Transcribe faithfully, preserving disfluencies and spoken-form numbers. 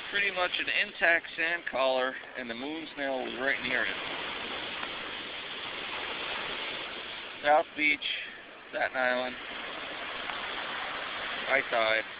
pretty much an intact sand collar, and the moon snail was right near it. South Beach, Staten Island, high tide.